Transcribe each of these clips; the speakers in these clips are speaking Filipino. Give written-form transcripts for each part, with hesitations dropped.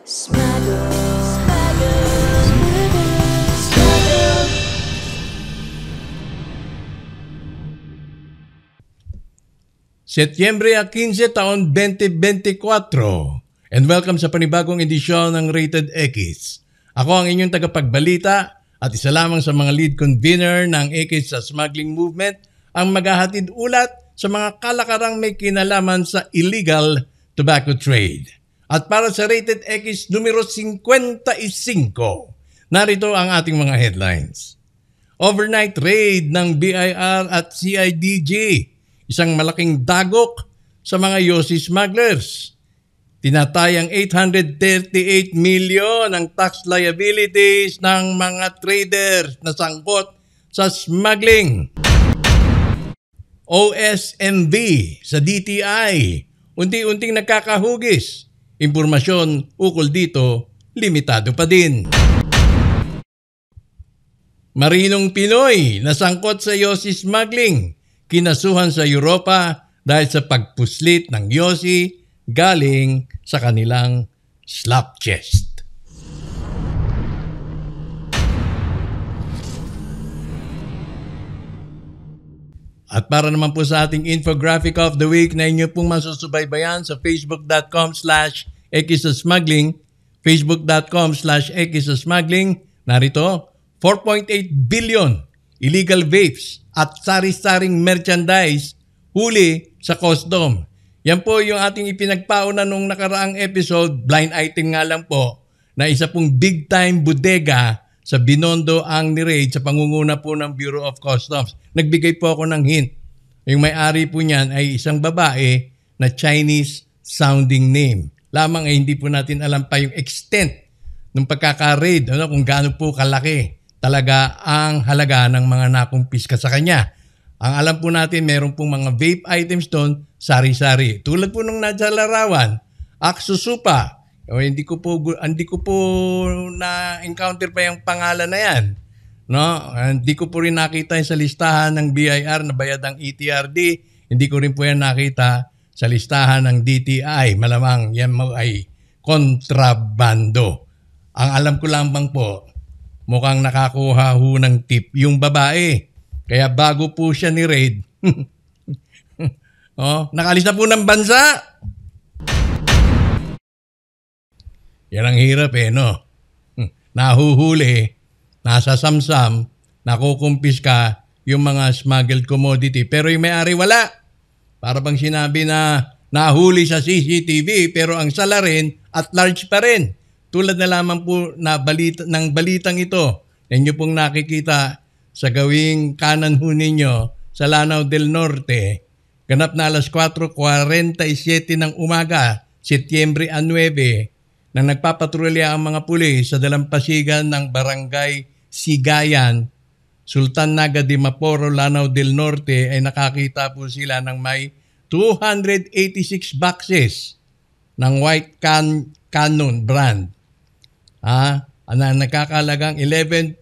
Smuggle, smuggle, smuggle, smuggle. Setyembre 15, taon 2024. And welcome sa panibagong edisyon ng Rated X. Ako ang inyong tagapagbalita at isa lamang sa mga lead convener ng X sa smuggling movement ang maghahatid ulat sa mga kalakarang may kinalaman sa illegal tobacco trade. At para sa Rated X numero 55, narito ang ating mga headlines. Overnight raid ng BIR at CIDG. Isang malaking dagok sa mga Yossi smugglers. Tinatayang 838 million ang tax liabilities ng mga traders na sangkot sa smuggling. OSMV sa DTI, unti-unting nagkakahugis. Impormasyon ukol dito, limitado pa din. Marinong Pinoy na sangkot sa Yossi smuggling. Kinasuhan sa Europa dahil sa pagpuslit ng Yossi galing sa kanilang slop chest. At para naman po sa ating infographic of the week na inyo pong masusubaybayan sa facebook.com/ekisasmuggling, facebook.com/ekisasmuggling, narito 4.8 billion illegal vapes at sari-saring merchandise huli sa custom. Yan po yung ating ipinagpauna nung nakaraang episode, blind item nga lang po, na isa pong big time bodega sa Binondo ang ni-raid sa pangunguna po ng Bureau of Customs. Nagbigay po ako ng hint. Yung may-ari po niyan ay isang babae na Chinese sounding name. Lamang ay hindi po natin alam pa yung extent ng pagkaka-raid, kung gaano po kalaki talaga ang halaga ng mga nakumpiska sa kanya. Ang alam po natin, meron pong mga vape items doon, sari-sari. Tulad po nung nasa larawan, Aksusupa. Hindi ko po na-encounter pa yung pangalan na yan. No? Hindi ko po rin nakita sa listahan ng BIR na bayad ang ETRD. Hindi ko rin po yan nakita sa listahan ng DTI. Malamang yan ay kontrabando. Ang alam ko lamang po, mukhang nakakuha ho ng tip yung babae. Kaya bago po siya ni-raid, nakalis na po ng bansa. Yan ang hirap no? Nahuhuli, nasa samsam, nakukumpis ka yung mga smuggled commodity. Pero yung may-ari wala. Para bang sinabi na nahuli sa CCTV pero ang salarin at large pa rin. Tulad na lamang po na ng balitang ito na inyo pong nakikita sa gawing kanan ho ninyo sa Lanao del Norte. Ganap na alas 4:47 ng umaga, Setyembre 9, na nagpapatrolya ang mga pulis sa dalampasigan ng Barangay Sigayan, Sultan Naga de Maporo, Lanao del Norte, ay nakakita po sila ng may 286 boxes ng White Cannon brand. Na nakakalagang 11.4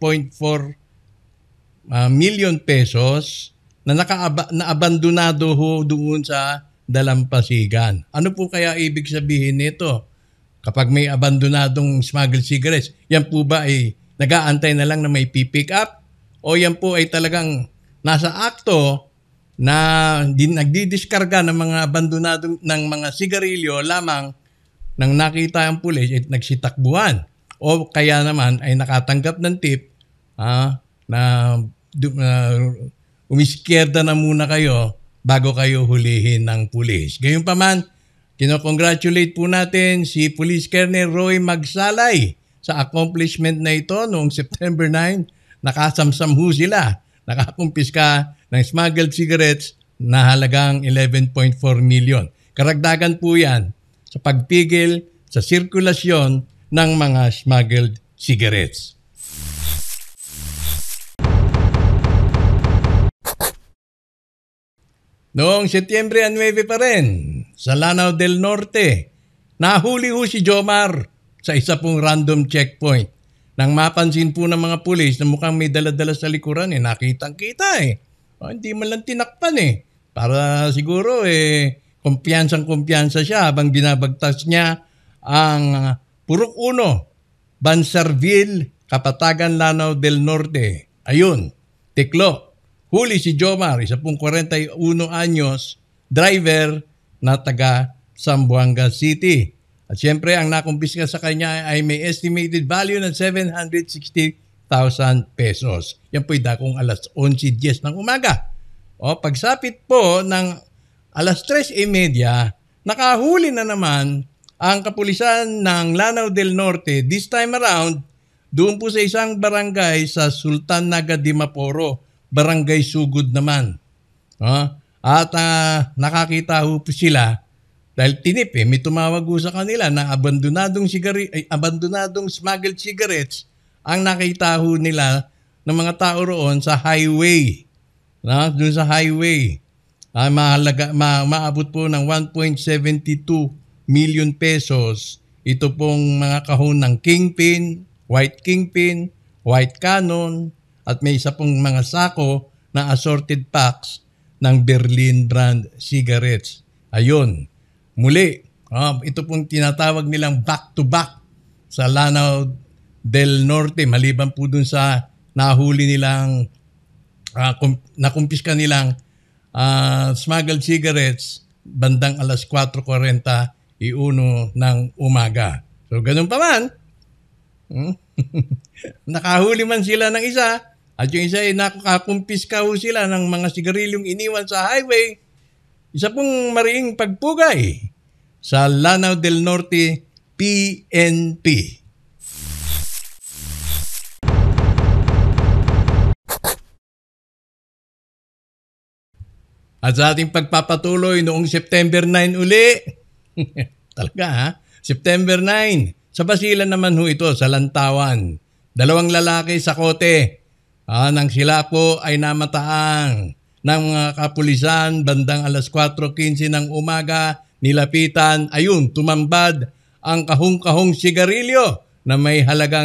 million pesos na naabandonado ho doon sa dalampasigan. Ano po kaya ibig sabihin nito? Kapag may abandonadong smuggled cigarettes, yan po ba ay nag-aantay na lang na may pick up? O yan po ay talagang nasa akto na nagdidiskarga ng mga abandonadong ng mga sigarilyo lamang nang nakita ang pulis at nagsitakbuhan? O kaya naman ay nakatanggap ng tip na umiskierda na muna kayo bago kayo hulihin ng pulis. Gayunpaman, kinocongratulate po natin si Police Colonel Roy Magsalay sa accomplishment na ito noong September 9. Nakasamsam ho sila. Nakakumpiska ng smuggled cigarettes na halagang 11.4 million. Karagdagan po yan sa pagpigil sa sirkulasyon ng mga smuggled cigarettes. Noong Setyembre 9 pa rin, sa Lanao del Norte, nahuli ho si Jomar sa isa pong random checkpoint. Nang mapansin po ng mga pulis na mukhang may dala-dala sa likuran, nakitang-kita hindi man lang tinakpan Para siguro kumpiyansang-kumpiyansa siya habang binabagtas niya ang Purok 1, Bansarville, Kapatagan, Lanao del Norte. Ayun, Tiklo. Huli si Jomar, isa pong 41 anyos, driver na taga Zamboanga City. At siyempre, ang nakumpiska sa kanya ay may estimated value ng 760,000 pesos. Yan po'y dakong alas 11:10 ng umaga. O, pagsapit po ng alas 3:30, nakahuli na naman ang kapulisan ng Lanao del Norte. This time around, doon po sa isang barangay sa Sultan Naga de Maporo, Barangay Sugod naman. At nakakita ho po sila dahil tinip may tumawag ho sa kanila na abandonadong smuggled cigarettes ang nakita ho nila ng mga tao roon sa highway. Doon sa highway. Maabot po ng 1.72 million pesos. Ito pong mga kahon ng Kingpin, White Cannon, at may isa pong mga sako na assorted packs ng Berlin brand cigarettes. Ayun. Muli, ito pong tinatawag nilang back-to-back sa Lanao del Norte. Maliban po dun sa nahuli nilang, nakumpiska nilang smuggled cigarettes bandang alas 4:41 ng umaga. So, ganun pa man, nakahuli man sila ng isa at yung isa ay nakakumpiska ho sila ng mga sigarilyong iniwan sa highway. Isa pong mariing pagpugay sa Lanao del Norte PNP. At sa ating pagpapatuloy noong September 9 uli, talaga September 9, sa Basilan naman ho ito, sa Lantawan. 2 lalaki sa kote. Nang sila po ay namataang ng mga kapulisan bandang alas 4:15 ng umaga, nilapitan, ayun, tumambad ang kahong-kahong sigarilyo na may halagang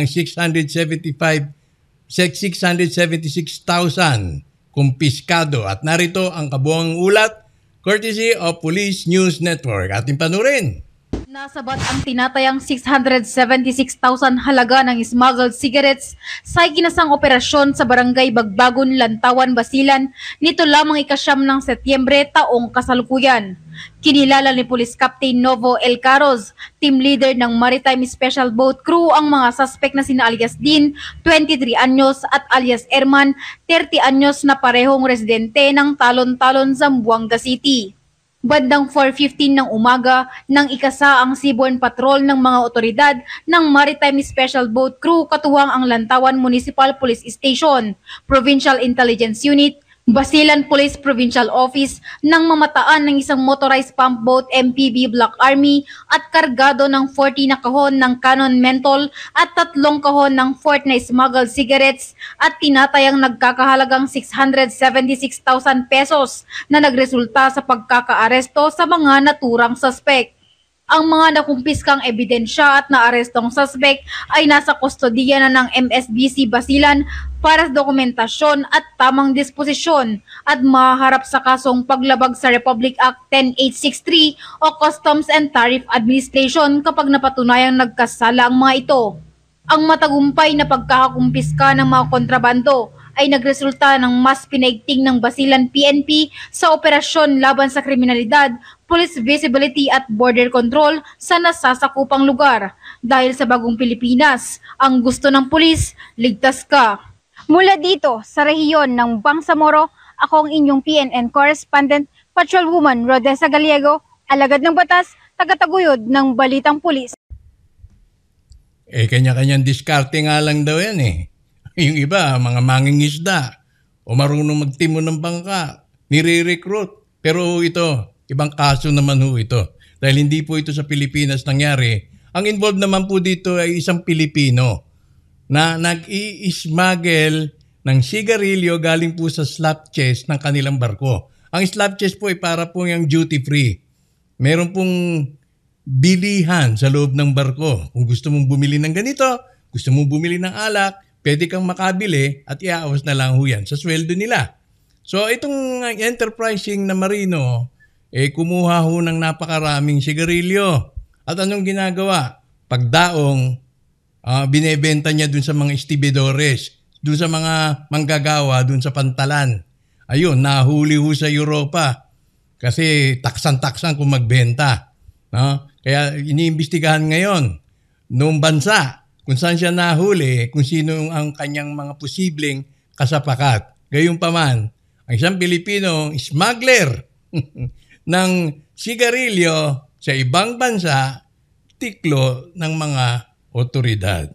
676,000 kumpiskado. At narito ang kabuang ulat, courtesy of Police News Network. Ating panurin. Nasabat ang tinatayang 676,000 halaga ng smuggled cigarettes sa ikinasang operasyon sa Barangay Bagbagon, Lantawan, Basilan nito lamang ika-9 ng Setyembre taong kasalukuyan. Kinilala ni Police Captain Novo El Caros, team leader ng Maritime Special Boat Crew, ang mga suspect na sina alias Dean, 23 anyos, at alias Erman, 30 anyos, na parehong residente ng Talon-Talon, Zamboanga City. Bandang 4:15 ng umaga nang ikasa ang seaborne patrol ng mga otoridad ng Maritime Special Boat Crew katuwang ang Lantawan Municipal Police Station, Provincial Intelligence Unit, Basilan Police Provincial Office nang mamataan ng isang motorized pump boat MPV Black Army at kargado ng 40 na kahon ng Canon Menthol at 3 kahon ng Fort na smuggled cigarettes at tinatayang nagkakahalagang 676,000 pesos na nagresulta sa pagkakaaresto sa mga naturang suspect. Ang mga nakumpiskang ebidensya at naarestong suspect ay nasa kustodiya na ng MSBC Basilan para sa dokumentasyon at tamang disposisyon at maharap sa kasong paglabag sa Republic Act 10863 o Customs and Tariff Administration kapag napatunayang nagkasala ang mga ito. Ang matagumpay na pagkakakumpiska ng mga kontrabando ay nagresulta ng mas pinaigting ng Basilan PNP sa operasyon laban sa kriminalidad, police visibility at border control sa nasasakupang lugar. Dahil sa bagong Pilipinas, ang gusto ng pulis, ligtas ka. Mula dito sa rehiyon ng Bangsamoro, ako ang inyong PNN correspondent, Patrolwoman Rodessa Gallego, alagad ng batas, tagataguyod ng Balitang Pulis. Kanya-kanyang diskarte nga lang daw yan eh. Yung iba, mga mangingisda o marunong magtimo ng bangka, nire-recruit. Pero ito, ibang kaso naman ho ito. Dahil hindi po ito sa Pilipinas nangyari. Ang involved naman po dito ay isang Pilipino na nag-i-smuggle ng sigarilyo galing po sa slap chest ng kanilang barko. Ang slap chest po ay para po yung duty free. Meron pong bilihan sa loob ng barko. Kung gusto mong bumili ng ganito, gusto mong bumili ng alak, pwede kang makabili at iaawas na lang ho yan sa sweldo nila. So itong enterprising na marino, kumuha ho ng napakaraming sigarilyo. At anong ginagawa? pagdaong, binebenta niya dun sa mga estibidores, dun sa mga manggagawa, dun sa pantalan. Ayun, nahuli ho sa Europa kasi taksan-taksan kung magbenta. No? Kaya iniimbestigahan ngayon noong bansa kung saan siya nahuli, kung sino ang kanyang mga posibleng kasapakat. Gayunpaman, ang isang Pilipino smuggler ng sigarilyo sa ibang bansa, tiklo ng mga otoridad.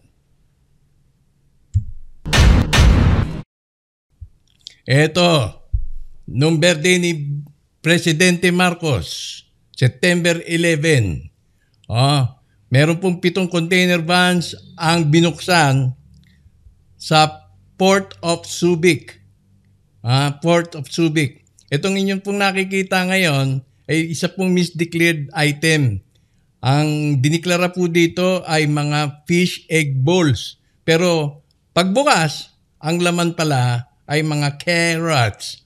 Eto, nung birthday ni Presidente Marcos, September 11, meron pong 7 container vans ang binuksan sa Port of Subic. Port of Subic. Itong inyong pong nakikita ngayon ay isa pong misdeclared item. Ang diniklara po dito ay mga fish egg balls. Pero pagbukas, ang laman pala ay mga carrots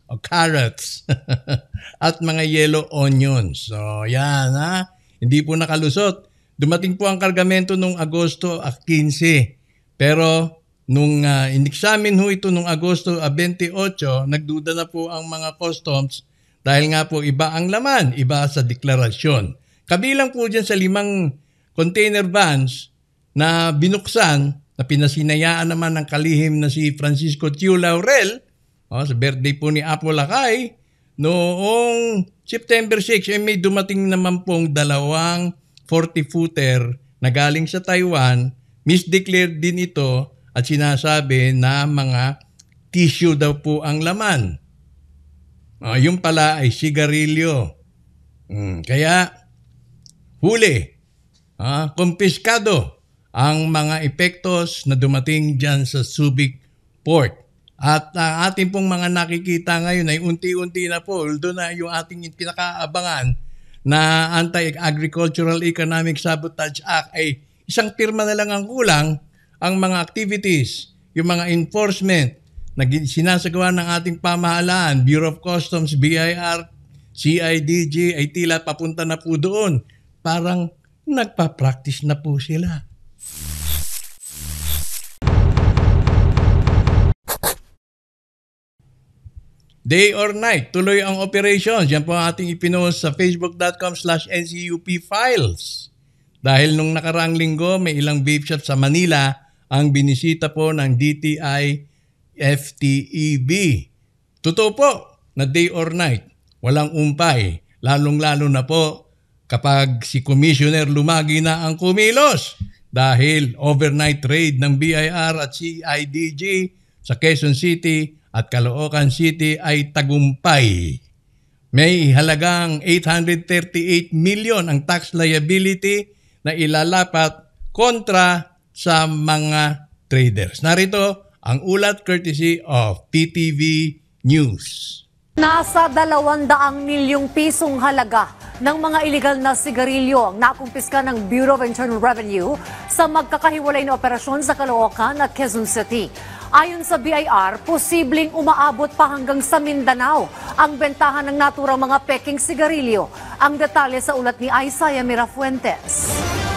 at mga yellow onions. So yan hindi po nakalusot. Dumating po ang kargamento noong Agosto 15. Pero nung in-examine ho ito noong Agosto 28, nagduda na po ang mga customs dahil nga po iba ang laman, iba sa deklarasyon. Kabilang po dyan sa 5 container vans na binuksan, na pinasinayaan naman ng kalihim na si Francisco Tiu Laurel, sa birthday po ni Apo Lakay, noong September 6, may dumating naman pong 2 40-footer na galing sa Taiwan, misdeclared din ito at sinasabi na mga tissue daw po ang laman. Yung pala ay sigarilyo. Kaya huli, kumpiskado ang mga epektos na dumating dyan sa Subic Port. At ating pong mga nakikita ngayon ay unti-unti na po, although na yung ating pinakaabangan na Anti-Agricultural Economic Sabotage Act ay isang pirma na lang ang kulang, ang mga activities, yung mga enforcement na sinasagawa ng ating pamahalaan, Bureau of Customs, BIR, CIDG ay tila papunta na po doon. Parang nagpa-practice na po sila. Day or night, tuloy ang operations. Yan po ang ating ipinost sa facebook.com/ncupfiles. Dahil nung nakaraang linggo, may ilang vape shop sa Manila ang binisita po ng DTI FTEB. Totoo po na day or night, walang umpay. Lalong-lalo na po kapag si Commissioner Lumagi na ang kumilos. Dahil overnight raid ng BIR at CIDG sa Quezon City at Caloocan City ay tagumpay. May halagang 838 million ang tax liability na ilalapat kontra sa mga traders. Narito ang ulat courtesy of PTV News. Nasa 200 milyong pisong halaga ng mga iligal na sigarilyo ang nakumpiska ng Bureau of Internal Revenue sa magkakahiwalay na operasyon sa Caloocan at Quezon City. Ayon sa BIR, posibleng umaabot pa hanggang sa Mindanao ang bentahan ng naturang mga peking sigarilyo. Ang detalye sa ulat ni Isaiah Mirafuentes.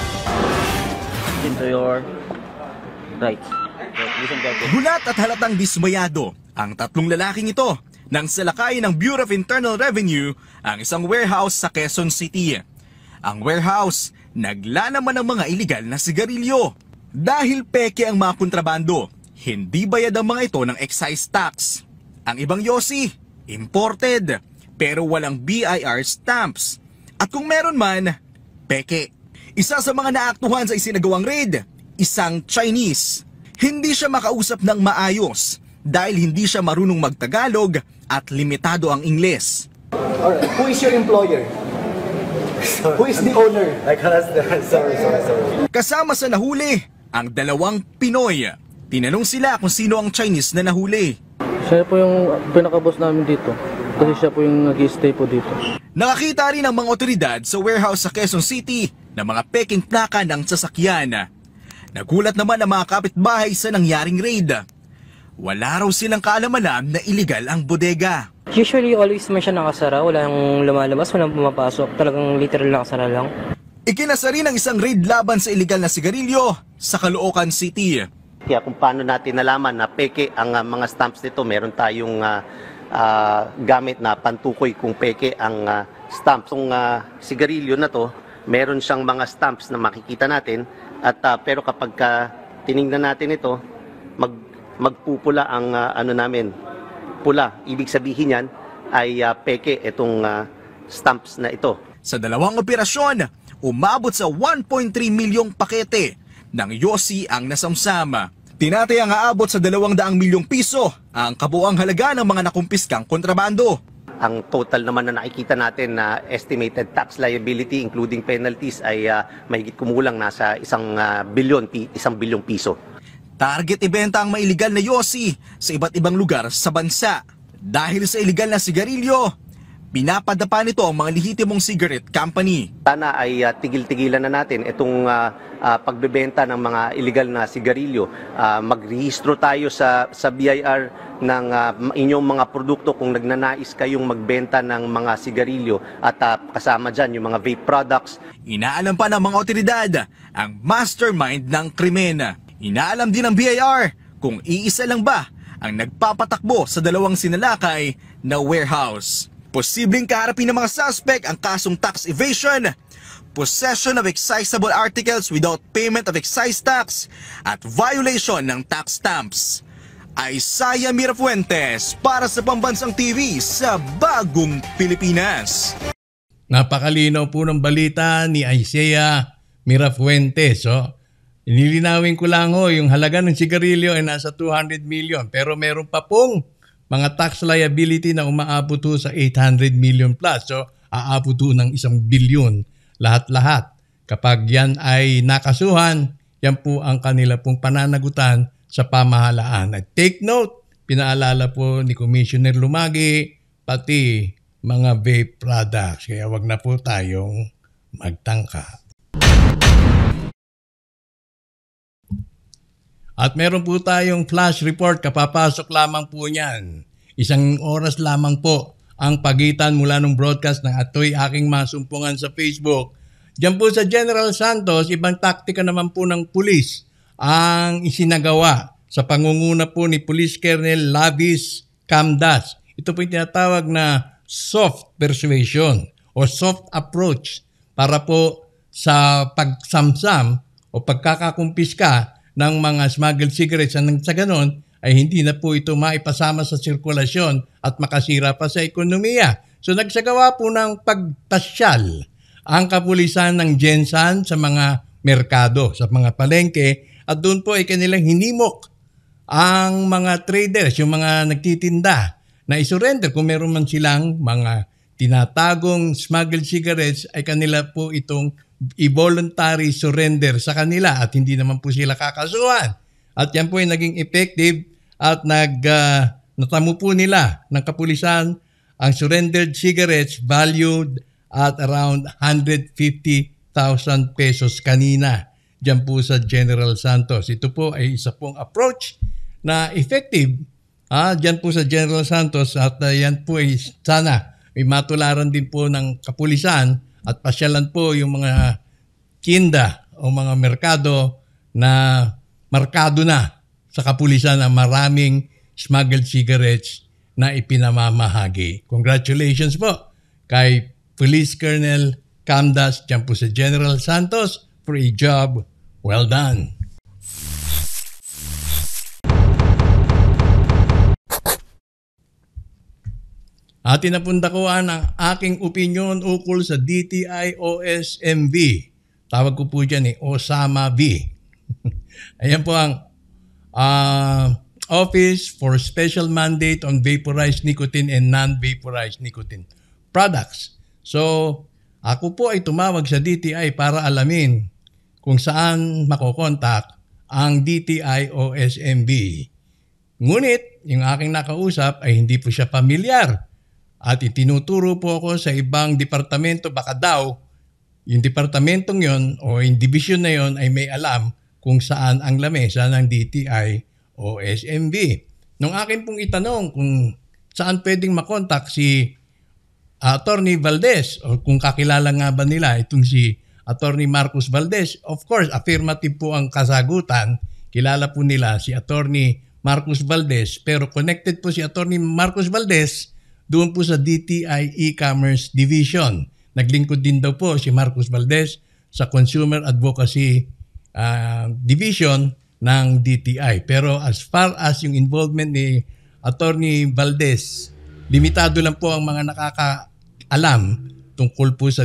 Into your right. Gulat at halatang dismayado ang 3 lalaking ito nang salakayin ng Bureau of Internal Revenue ang isang warehouse sa Quezon City. Ang warehouse, naglalaman ng mga iligal na sigarilyo. Dahil peke ang mga kontrabando, hindi bayad ang mga ito ng excise tax. Ang ibang yosi, imported, pero walang BIR stamps. At kung meron man, peke. Isa sa mga naaktuhan sa isinagawang raid, isang Chinese. Hindi siya makausap ng maayos dahil hindi siya marunong magtagalog at limitado ang Ingles. Alright, who is your employer? Who is the owner? I cannot, sorry. Kasama sa nahuli, ang 2 Pinoy. Tinanong sila kung sino ang Chinese na nahuli. Siya po yung pinaka-boss namin dito. Kasi siya po yung nag-i-stay po dito. Nakakita rin ng mga otoridad sa warehouse sa Quezon City ng mga peking plaka ng sasakyan. Nagulat naman ang mga kapitbahay sa nangyaring raid. Wala raw silang kaalaman na iligal ang bodega. Usually always man siya nakasara, walang lumalabas, walang pumapasok. Talagang literal nakasara lang. Ikinasa rin ang isang raid laban sa illegal na sigarilyo sa Caloocan City. Kaya kung paano natin nalaman na peke ang mga stamps nito, meron tayong gamit na pantukoy kung peke ang stamps. Yung sigarilyo na to, meron siyang mga stamps na makikita natin. At pero kapag tiningnan natin ito, magpupula ang pula. Ibig sabihin yan ay peke itong stamps na ito. Sa dalawang operasyon, umabot sa 1.3 milyong pakete ng yosi ang nasamsam. Tinatayang aabot sa 200 milyong piso ang kabuuang halaga ng mga nakumpiskang kontrabando. Ang total naman na nakikita natin na estimated tax liability including penalties ay mahigit kumulang nasa 1 bilyong piso. Target ibenta ang mailegal na yosi sa iba't ibang lugar sa bansa. Dahil sa illegal na sigarilyo, pinapadapa nito ang mga lehitimong cigarette company. Sana ay tigil-tigilan na natin itong pagbebenta ng mga illegal na sigarilyo. Magrehistro tayo sa BIR ng inyong mga produkto kung nagnanais kayong magbenta ng mga sigarilyo at kasama dyan yung mga vape products. Inaalam pa ng mga otoridad ang mastermind ng krimen. Inaalam din ng BIR kung iisa lang ba ang nagpapatakbo sa dalawang sinalakay na warehouse. Posibleng kaharapin ng mga suspect ang kasong tax evasion, possession of excisable articles without payment of excise tax, at violation ng tax stamps. Isaiah Mirafuentes para sa Pambansang TV sa Bagong Pilipinas. Napakalinaw po ng balita ni Isaiah Mirafuentes. Nilinawin ko lang yung halaga ng sigarilyo ay nasa 200 million pero meron pa pong mga tax liability na umaabot sa 800 million plus. So, aabot ng 1 billion lahat-lahat. Kapag yan ay nakasuhan, yan po ang kanila pong pananagutan sa pamahalaan. At take note, pinaalala po ni Commissioner Lumagi, pati mga vape products. Kaya wag na po tayong magtangka. At meron po tayong flash report, kapapasok lamang po niyan. 1 oras lamang po ang pagitan mula ng broadcast ng ato'y aking masumpungan sa Facebook. Diyan po sa General Santos, ibang taktika naman po ng pulis ang isinagawa sa pangunguna po ni Police Colonel Lavis Camdas. Ito po yung tinatawag na soft persuasion o soft approach para po sa pagsamsam o pagkakakumpiska ng mga smuggled cigarettes nang sa ganon ay hindi na po ito maipasama sa sirkulasyon at makasira pa sa ekonomiya. So nagsagawa po ng pagtasyal ang kapulisan ng Gensan sa mga merkado, sa mga palengke at doon po ay kanilang hinimok ang mga traders, yung mga nagtitinda na isurrender kung meron man silang mga tinatagong smuggled cigarettes ay kanila po itong i-voluntary surrender sa kanila at hindi naman po sila kakasuhan. At yan po ay naging effective at natamo po nila ng kapulisan ang surrendered cigarettes valued at around 150,000 pesos kanina dyan po sa General Santos. Ito po ay isa pong approach na effective dyan po sa General Santos at yan po ay sana may matularan din po ng kapulisan at pasyalan po yung mga tinda o mga merkado na markado na sa kapulisan ang maraming smuggled cigarettes na ipinamamahagi. Congratulations po kay Police Colonel Camdas dyan po sa General Santos for a job well done. At inapundakuan ang aking opinyon ukol sa DTI OSMV. Tawag ko po dyan Osama V. Ayan po ang Office for Special Mandate on Vaporized Nicotine and Non-Vaporized Nicotine Products. So, ako po ay tumawag sa DTI para alamin kung saan makokontak ang DTI OSMV. Ngunit, yung aking nakausap ay hindi po siya pamilyar. At itinuturo po ako sa ibang departamento, baka daw yung departamentong yon o yung division na yon ay may alam kung saan ang lamesa ng DTI o SMV. Nung akin pong itanong kung saan pwedeng makontak si Attorney Valdez o kung kakilala nga ba nila itong si Attorney Marcos Valdez. Of course, affirmative po ang kasagutan. Kilala po nila si Attorney Marcos Valdez, pero connected po si Attorney Marcos Valdez doon po sa DTI E-Commerce Division. Naglingkod din daw po si Marcos Valdez sa Consumer Advocacy Division ng DTI. Pero as far as yung involvement ni Attorney Valdez, limitado lang po ang mga nakakaalam tungkol po sa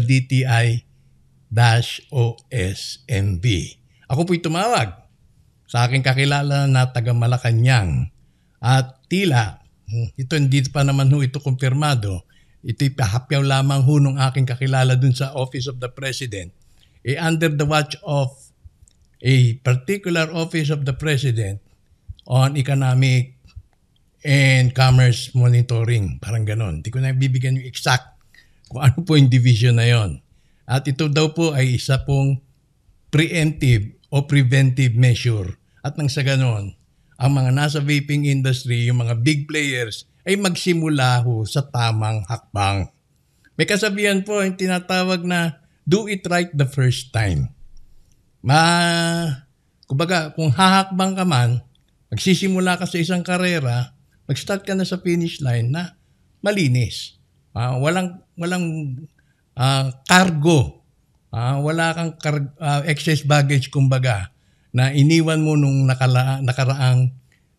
DTI-OSMB. Ako po'y tumawag sa aking kakilala na taga Malacanang at tila, ito hindi pa naman ito kumpirmado, ito'y pahapyaw lamang ng aking kakilala dun sa Office of the President, under the watch of a particular Office of the President on Economic and Commerce Monitoring, parang ganon. Hindi ko na bibigyan yung exact kung ano po yung division na yon. At ito daw po ay isa pong preemptive o preventive measure. At nang sa ganon, ang mga nasa vaping industry, yung mga big players, ay magsimula sa tamang hakbang. May kasabihan po yung tinatawag na do it right the first time. Kumbaga, kung hahakbang ka man, magsisimula ka sa isang karera, mag-start ka na sa finish line na malinis. Walang cargo. Wala kang excess baggage, kumbaga, na iniwan mo nung nakaraang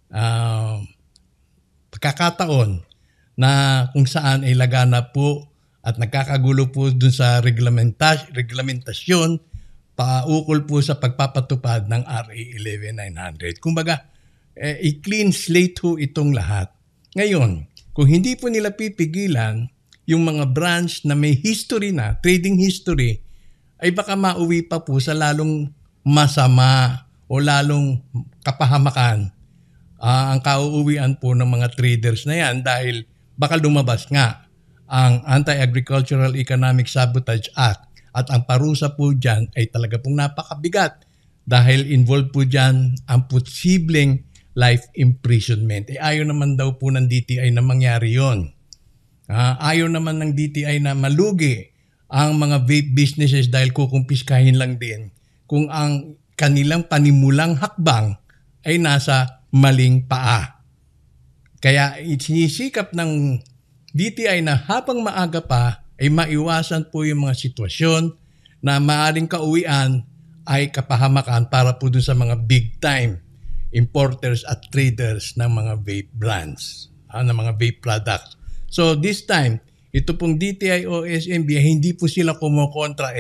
pagkakataon na kung saan ay laganap po at nagkakagulo po dun sa reglamentasyon paukol po sa pagpapatupad ng RA 11900. Kumbaga, i-clean slate ho itong lahat. Ngayon, kung hindi po nila pipigilan yung mga branch na may history na, trading history, ay baka mauwi pa po sa lalong masama o lalong kapahamakan ang kauuwian po ng mga traders na yan dahil baka lumabas nga ang Anti-Agricultural Economic Sabotage Act at ang parusa po dyan ay talaga pong napakabigat dahil involved po dyan ang posibleng life imprisonment. Ayaw naman daw po ng DTI na mangyari yon. Ayaw naman ng DTI na malugi ang mga vape businesses dahil kukumpiskahin lang din kung ang kanilang panimulang hakbang ay nasa maling paa. Kaya sinisikap ng DTI na habang maaga pa ay maiwasan po yung mga sitwasyon na maaaring kauwian ay kapahamakan para po dun sa mga big time importers at traders ng mga vape brands, ng mga vape products. So this time, ito pong DTI OSMB, hindi po sila kumokontra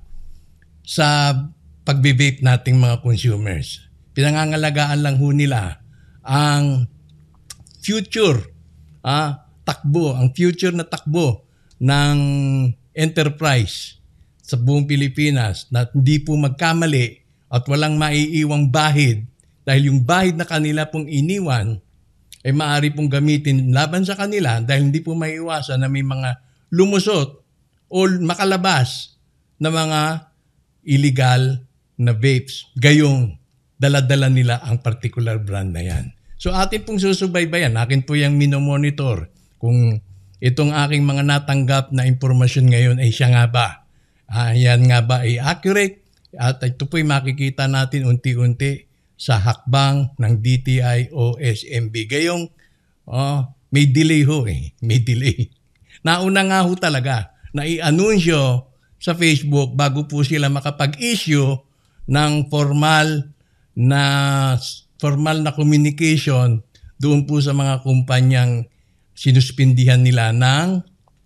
sa pagbe-vape nating mga consumers. Pinangangalagaan lang ho nila ang future takbo, ang future na takbo ng enterprise sa buong Pilipinas na hindi po magkamali at walang maiiwang bahid dahil yung bahid na kanila pong iniwan ay maaari pong gamitin laban sa kanila dahil hindi po maiiwasan na may mga lumusot o makalabas na mga illegal na vapes. Gayong dala-dala nila ang particular brand na yan. So atin pong susubaybayan, akin po yung minomonitor kung itong aking mga natanggap na impormasyon ngayon ay siya nga ba. Yan nga ba ay accurate? At ito po'y makikita natin unti-unti sa hakbang ng DTI OSMB. Gayong may delay ho may delay. Nauna nga ho talaga na i-anunsyo sa Facebook bago po sila makapag-issue ng formal na communication doon po sa mga kumpanyang sinuspindihan nila ng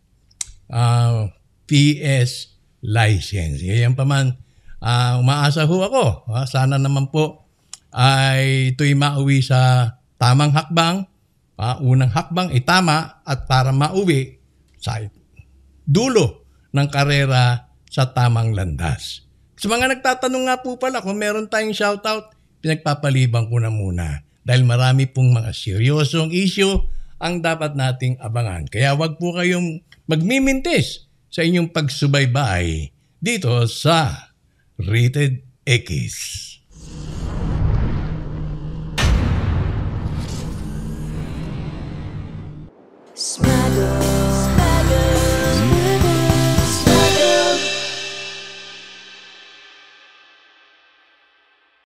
PS license. Yan pa man, umaasa ho ako. Sana naman po ay ito'y mauwi sa tamang hakbang. Unang hakbang ay tama at para mauwi sa dulo ng karera sa tamang landas. Sa mga nagtatanong nga po pala kung meron tayong shoutout, pinagpapalibang ko na muna dahil marami pong mga seryosong issue ang dapat nating abangan. Kaya wag po kayong magmimintis sa inyong pagsubaybay dito sa Rated X.